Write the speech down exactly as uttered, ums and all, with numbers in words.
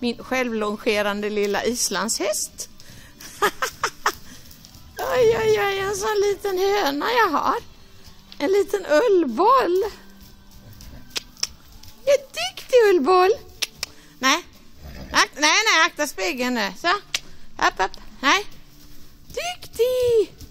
min självlongerande lilla islandshäst. Oj, oj, oj, en sån liten höna jag har. En liten ullboll. En duktig ullboll. Nej. Nej, nej, akta spegeln nu. Så. Upp, upp. Nej. Duktig.